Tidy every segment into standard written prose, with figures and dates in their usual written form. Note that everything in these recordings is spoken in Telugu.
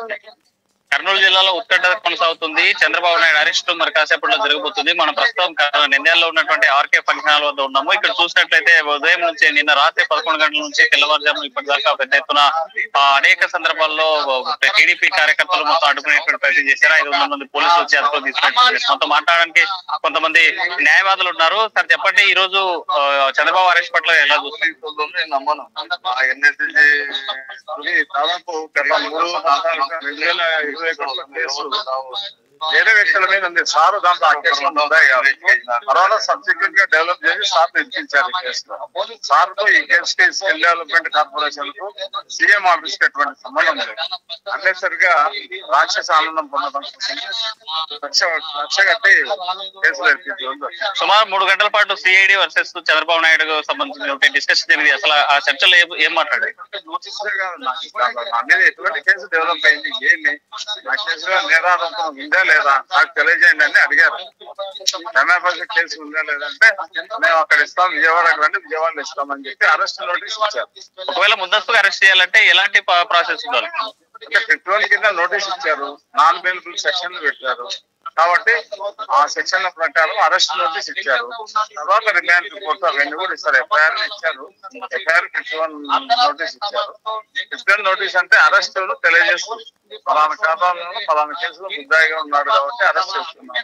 కర్నూలు జిల్లాలో ఉత్కంఠ కొనసాగుతుంది. చంద్రబాబు నాయుడు అరెస్ట్ మరి కాసేపట్లో జరగబోతుంది. మనం ప్రస్తుతం నంద్యాలలో ఉన్నటువంటి ఆర్కే ఫంక్షన్ హాల్ వద్ద ఉన్నాము. ఇక్కడ చూసినట్లయితే ఉదయం నుంచి నిన్న రాత్రి 11 గంటల నుంచి తెల్లవారుజాము ఇప్పటిదాకా పెద్ద ఎత్తున అనేక సందర్భాల్లో టీడీపీ కార్యకర్తలు మొత్తం అడ్డుకునేటువంటి ప్రయత్నం చేశారు. 500 మంది పోలీసులు వచ్చి అదుపులో తీసుకున్నట్టు మొత్తం మాట్లాడడానికి కొంతమంది న్యాయవాదులు ఉన్నారు. సార్ చెప్పండి, ఈ రోజు చంద్రబాబు అరెస్ట్ పట్ల ఎలా చూస్తారు? నమ్మను. దాదాపు 2021 వేరే వ్యక్తుల మీద ఉంది సార్. దాంట్లో ఆ కేసులో ఉన్నాయి. తర్వాత సబ్సిక్వెంట్ గా డెవలప్ చేసి సార్ నిర్మించారు ఈ కేసులో. సార్ తో ఈ కేసుకి స్కిల్ డెవలప్మెంట్ కార్పొరేషన్ కు సీఎం ఆఫీస్ కి ఎటువంటి సంబంధం లేదు. అన్నెసరిగా రాక్షస ఆనందం పొందడం లక్ష కట్టి కేసులు ఎత్తింది. సుమారు 3 గంటల పాటు సిఐడి వర్సెస్ చంద్రబాబు నాయుడు సంబంధించిన డిస్కషన్ జరిగింది. అసలు ఆ చర్చలో ఏం మాట్లాడారు? నా మీద ఎటువంటి కేసు డెవలప్ అయింది, ఏంటి ఆ కేసులో నేరారోపణ ఉందా లేదా నాకు తెలియజేయండి అని అడిగారు. ఎంఎఫ్ఎస్ కేసు ఉందా లేదంటే మేము అక్కడ ఇస్తాం, విజయవాడకు రండి, విజయవాడలో ఇస్తామని చెప్పి అరెస్ట్ నోటీస్ ఇచ్చారు. ఒకవేళ ముందస్తుగా అరెస్ట్ చేయాలంటే ఎలాంటి ప్రాసెస్ ఉండాలి? అంటే పెట్రోల్ కింద నోటీస్ ఇచ్చారు, నాన్ బెయిలబుల్ సెక్షన్లు పెట్టారు. కాబట్టి ఆ సెక్షన్ల ప్రకారం అరెస్ట్ నోటీస్ ఇచ్చారు. తర్వాత రిమాండ్ రిపోర్ట్ అవన్నీ కూడా ఇస్తారు. ఎఫ్ఐఆర్ ఇచ్చారు. ఎఫ్ఐఆర్ 51 నోటీస్ ఇచ్చారు. 51 నోటీస్ అంటే అరెస్ట్ తెలియజేస్తుంది. పలానా కారణాలను పలానా కేసులో ముద్దాయిగా ఉన్నాడు కాబట్టి అరెస్ట్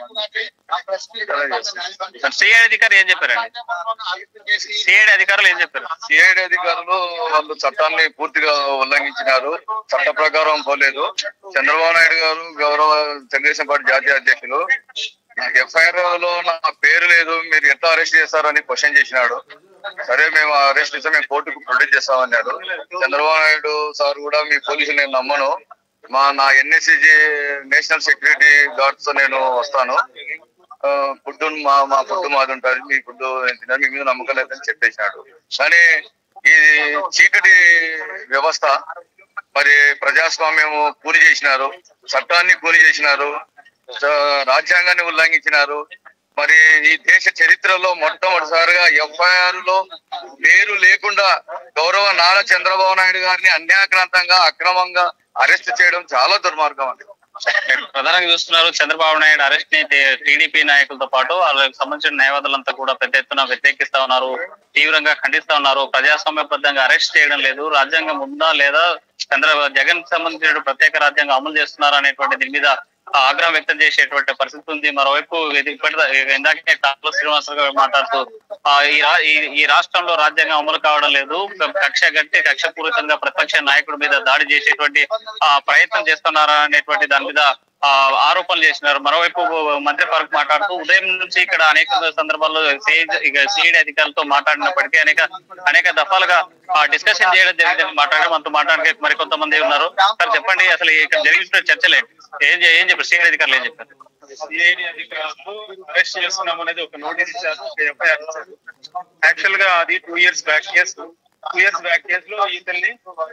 చేస్తున్నాం. సిఐడి అధికారులు ఏం చెప్పారండి? సిఐడి అధికారులు ఏం చెప్పారు? సిఐడి అధికారులు వాళ్ళు చట్టాన్ని పూర్తిగా ఉల్లంఘించినారు, చట్ట ప్రకారం పోలేదు. చంద్రబాబు నాయుడు గారు గౌరవ తెలుగుదేశం పార్టీ జాతీయ అధ్యక్షులు నాకు ఎఫ్ఐఆర్ లో నా పేరు లేదు, మీరు ఎట్లా అరెస్ట్ చేస్తారని క్వశ్చన్ చేసినాడు. సరే మేము అరెస్ట్ చేస్తాం, మేము కోర్టుకు ప్రొడ్యూస్ చేస్తామన్నాడు. చంద్రబాబు నాయుడు సార్ కూడా మీ పోలీసులు నేను నమ్మను, నా ఎన్ఎస్సీజీ నేషనల్ సెక్యూరిటీ గార్డ్స్ నేను వస్తాను, ఫుడ్ మా ఫుడ్ మాది ఉంటుంది, మీ ఫుడ్ మీ మీద నమ్మకం లేదని చెప్పేసినాడు. కానీ ఈ చీకటి వ్యవస్థ మరి ప్రజాస్వామ్యం కూని చేసినారు, చట్టాన్ని కూని చేసినారు, రాజ్యాంగాన్ని ఉల్లంఘించినారు. మరి ఈ దేశ చరిత్రలో మొట్టమొదటిసారిగా ఎఫ్ఐఆర్ లో పేరు లేకుండా గౌరవ నారా చంద్రబాబు నాయుడు గారిని అన్యాక్రాంతంగా అక్రమంగా అరెస్ట్ చేయడం చాలా దుర్మార్గం అండి. ప్రధానంగా చూస్తున్నారు చంద్రబాబు నాయుడు అరెస్ట్ ని టీడీపీ నాయకులతో పాటు వాళ్ళకి సంబంధించిన న్యాయవాదులంతా కూడా పెద్ద ఎత్తున వ్యతిరేకిస్తా ఉన్నారు, తీవ్రంగా ఖండిస్తా ఉన్నారు. ప్రజాస్వామ్యబద్ధంగా అరెస్ట్ చేయడం లేదు, రాజ్యాంగం ఉందా లేదా, జగన్ సంబంధించిన ప్రత్యేక రాజ్యాంగం అమలు చేస్తున్నారు అనేటువంటి దీని మీద ఆగ్రహం వ్యక్తం చేసేటువంటి పరిస్థితి ఉంది. మరోవైపు ఇందాకే టాప్లో శ్రీనివాసరావు గారు మాట్లాడుతూ ఈ రాష్ట్రంలో రాజ్యాంగం అమలు కావడం లేదు, కక్షపూరితంగా ప్రతిపక్ష నాయకుడి మీద దాడి చేసేటువంటి ప్రయత్నం చేస్తున్నారా అనేటువంటి దాని మీద ఆరోపణలు చేసినారు. మరోవైపు మంత్రి ఫరూక్ మాట్లాడుతూ ఉదయం నుంచి ఇక్కడ అనేక సందర్భాల్లో సిఐడి అధికారులతో మాట్లాడినప్పటికీ అనేక దఫాలుగా డిస్కషన్ చేయడం జరిగిందని మాట్లాడడం. మనతో మాట్లాడడానికి మరికొంతమంది ఉన్నారు. సార్ చెప్పండి, అసలు ఇక్కడ జరిగిన చర్చలు ఏం చెప్పారు? సిఐడి అధికారులు ఏం చెప్పారు? సిఐడి అధికారులు అరెస్ట్ చేస్తున్నాం అనేది ఒక నోటీస్ ఇచ్చారు, ఎఫ్ఐఆర్ ఇచ్చారు. యాక్చువల్ గా అది 2 years back case. 2 years back కేసులో ఇతన్ని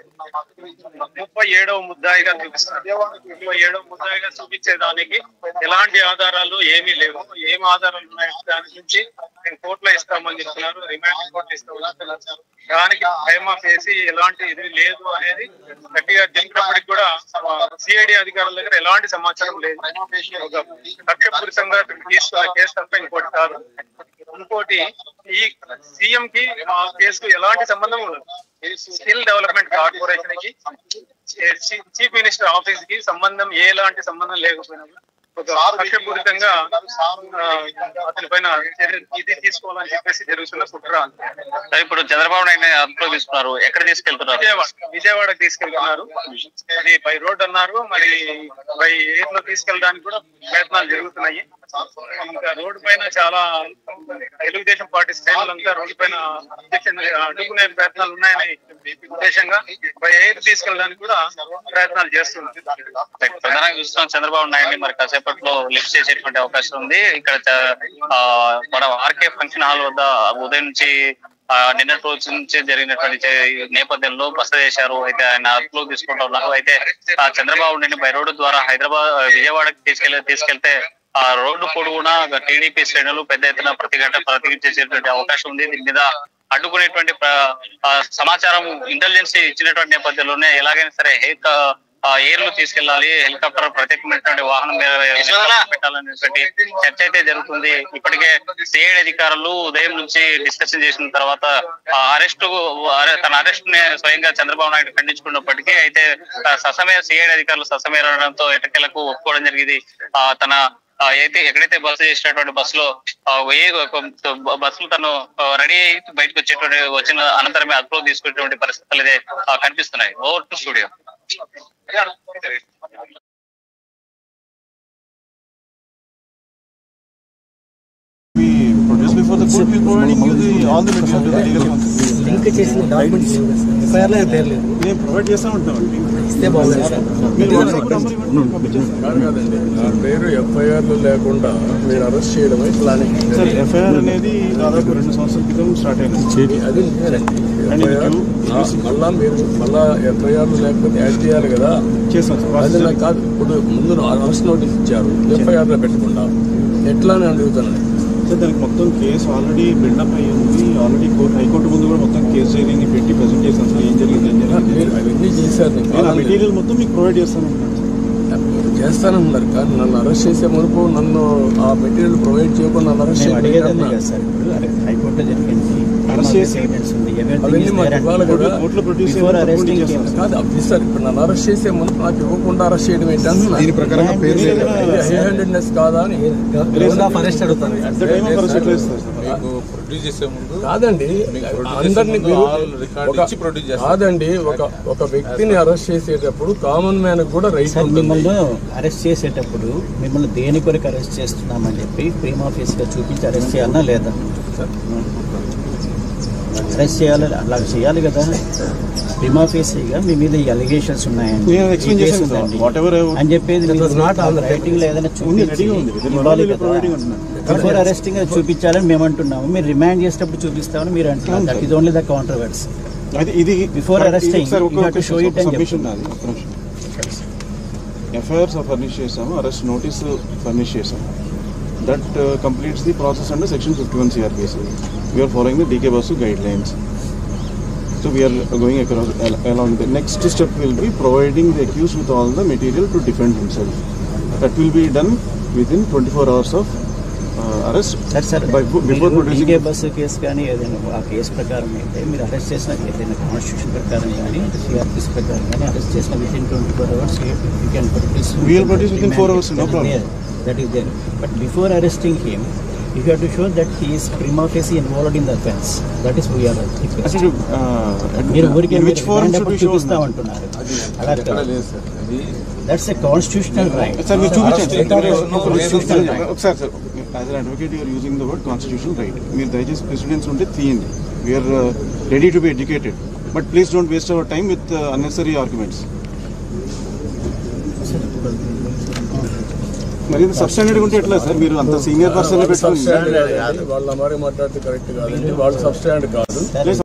37వ ముద్దాయిగా చూపిస్తారు. 37వ ముద్దాయిగా చూపించేదానికి ఎలాంటి ఆధారాలు ఏమీ లేవు. ఏం ఆధారాలు ఉన్నాయి దాని నుంచి మేము కోర్టులో ఇస్తామని చెప్తున్నారు, రిమాండ్ కోర్టులో ఇస్తామని. దానికి టైమ్ ఆఫ్ వేసి ఎలాంటి ఇది లేదు అనేది గట్టిగా తెలిపినప్పటికి కూడా సిఐడి అధికారుల దగ్గర ఎలాంటి సమాచారం లేదు. కక్షపూరితంగా తీసుకున్న కేసు తప్ప ఇంకోటి కాదు. ఇంకోటి, ఈ సీఎం కి ఆ కేసుకు ఎలాంటి సంబంధం ఉండదు. స్కిల్ డెవలప్మెంట్ కార్పొరేషన్ కి చీఫ్ మినిస్టర్ ఆఫీస్ కి సంబంధం ఎలాంటి సంబంధం లేకపోయినా కక్షపూరితంగా అతని పైన ఇది తీసుకోవాలని చెప్పేసి జరుగుతున్న కుట్ర. ఇప్పుడు చంద్రబాబు నాయుడు అదుపులో తీసుకున్నారు, ఎక్కడ తీసుకెళ్తున్నారు? విజయవాడకి తీసుకెళ్తున్నారు. అది బై రోడ్ అన్నారు, మరి బై ఎయిర్ లో తీసుకెళ్ళడానికి కూడా ప్రయత్నాలు జరుగుతున్నాయి. ఇంకా రోడ్డు పైన చాలా తెలుగుదేశం పార్టీ శ్రేణులంతా రోడ్డు పైన అడ్డుకునే ప్రయత్నాలు ఉన్నాయని ఉద్దేశంగా బై ఎయిర్ తీసుకెళ్ళడానికి కూడా ప్రయత్నాలు చేస్తున్నారు. ప్రధానంగా చూస్తున్నాం చంద్రబాబు నాయుడిని మరి కాసేపట్లో లిఫ్ట్ చేసేటువంటి అవకాశం ఉంది. ఇక్కడ మన ఆర్కే ఫంక్షన్ హాల్ వద్ద ఉదయం నుంచి నిన్నటి రోజు నుంచి జరిగినటువంటి నేపథ్యంలో బస చేశారు. అయితే ఆయన అదుపులో తీసుకుంటూ ఉన్నారు. అయితే చంద్రబాబు నాయుడు బై రోడ్డు ద్వారా విజయవాడకి తీసుకెళ్తే ఆ రోడ్డు పొడవునా టీడీపీ శ్రేణులు పెద్ద ఎత్తున ప్రతిఘటించేటువంటి అవకాశం ఉంది. దీని మీద అడ్డుకునేటువంటి సమాచారం ఇంటెలిజెన్స్ ఇచ్చినటువంటి నేపథ్యంలోనే ఎలాగైనా సరే ఏర్లు తీసుకెళ్లాలి, హెలికాప్టర్ ప్రత్యేకమైనటువంటి వాహనం పెట్టాలనేటువంటి చర్చ అయితే జరుగుతుంది. ఇప్పటికే సిఐడి అధికారులు ఉదయం నుంచి డిస్కషన్ చేసిన తర్వాత తన అరెస్ట్ ని స్వయంగా చంద్రబాబు నాయుడు ఖండించుకున్నప్పటికీ అయితే సిఐడి అధికారులు ససమేరడంతో ఎటకేలకు ఒప్పుకోవడం జరిగింది. తన ఎక్కడైతే బస్సు చేసినటువంటి బస్సులో బస్సులు తను రెడీ అయ్యి బయటకు వచ్చిన అనంతరమే అదుపులో తీసుకునేటువంటి పరిస్థితులు ఇదే కనిపిస్తున్నాయి. Over to studio. Before the court will providing you all the material legal link చేసిన డాక్యుమెంట్స్ ఎఫ్ఐఆర్ లో పేరు లేదు. మేము ప్రొవైడ్ చేస్తా ఉంటామండి. ఇస్తే బాగుంది సార్. కాదండి, నా పేరు ఎఫ్ఐఆర్ లో లేకుండా మీరు అరెస్ట్ చేయడమే ప్లానింగ్. సార్ ఎఫ్ఐఆర్ అనేది దాదాపు 2 సంవత్సరాల క్రితం స్టార్ట్ అయింది. అది మళ్ళా ఎఫ్ఐఆర్ లేకపోతే యాడ్ చేయాలి కదా. చేస్తాం సార్. అది నాకు కాదు. ఇప్పుడు ముందు అరెస్ట్ నోటీస్ ఇచ్చారు, ఎఫ్ఐఆర్ లో పెట్టకుండా ఎట్లా అని అడుగుతాను. సార్ దానికి మొత్తం కేసు ఆల్రెడీ బిల్డప్ అయ్యి ఉంది. ఆల్రెడీ హైకోర్టు ముందు కూడా మొత్తం కేసు డైరీని పెట్టి ప్రజెంట్ చేశాను సార్. ఏం జరిగింది అవన్నీ చేశారు. మెటీరియల్ మొత్తం మీకు ప్రొవైడ్ చేస్తానన్నారు కానీ నన్ను అరెస్ట్ చేసే మునుపు నన్ను ఆ మెటీరియల్ ప్రొవైడ్ చేయకుండా నన్ను అరెస్ట్ హైకోర్టులో జరిగింది. అవన్నీ మాకు ఇవ్వాలి కదా. కాదు అది సార్, ఇప్పుడు నన్ను అరెస్ట్ చేసే ముందు నాకు ఇవ్వకుండా అరెస్ట్ చేయడం ఏంటంటే దీని ప్రకారం హ్యాండెడ్నెస్ కాదా అని అరెస్ట్ అడుగుతాను. కాదండి, అందరినీ కాదండి, ఒక వ్యక్తిని అరెస్ట్ చేసేటప్పుడు కామన్ మ్యాన్ కూడా రైట్ ఉంటుంది. మిమ్మల్ని అరెస్ట్ చేసేటప్పుడు మిమ్మల్ని దేని కొరకు అరెస్ట్ చేస్తున్నామని చెప్పి ప్రీమా ఫేస్గా చూపించి అరెస్ట్ చేయాలన్నా లేదా? అరెస్ట్ చేయాలి, అలా చేయాలి కదా. ప్రీమా ఫేస్గా మీ మీద ఈ అలిగేషన్స్ ఉన్నాయండి అని చెప్పేది రైటింగ్ లో ఏదైనా చూపించాలి కదా. బిఫోర్ అరెస్టింగ్ చూపించాలని మేము అంటున్నాము. మీరు రిమాండ్ చేసేటప్పుడు చూపిస్తామని మీరు అంటున్నారు. That is only the controversy. Before arresting show it అని చెప్తున్నారు. ఎఫ్ఐఆర్స్ ఫర్నిష్ చేసాము, అరెస్ట్ నోటీస్ ఫర్నిష్ చేసాము. That completes the process under section 51 CRPC. We are following the DK Basu guidelines. So we are going along. The next step will be providing the accused with all the material to defend himself. That will be done within 24 hours of arrest. Sir, before producing DK Basu case కానీ ఏదైనా ఆ కేసు ప్రకారం అయితే మీరు అరెస్ట్ చేసిన ఏదైనా కాన్స్టిట్యూషన్ ప్రకారం కానీ CRPC ప్రకారం కానీ అరెస్ట్ చేసిన within 24 hours you can produce. We will produce within 4 hours, no problem. That is there. But before arresting him, you have to show that he is prima facie involved in the offence. That is who you are requesting. Which form should we show? That's a constitutional right. Sir, we sir, as an advocate, you are using the word constitutional right. Meer dayachesi precedents unte theeyandi. We are ready to be educated, but please don't waste our time with unnecessary arguments. మరి సబ్స్టాండర్డ్ ఉంటే ఎట్లా సార్? మీరు అంత సీనియర్ పర్సన్ వాళ్ళ మరి మాట్లాడితే కరెక్ట్ కాదండి. వాళ్ళు సబ్స్టాండర్డ్ కాదు.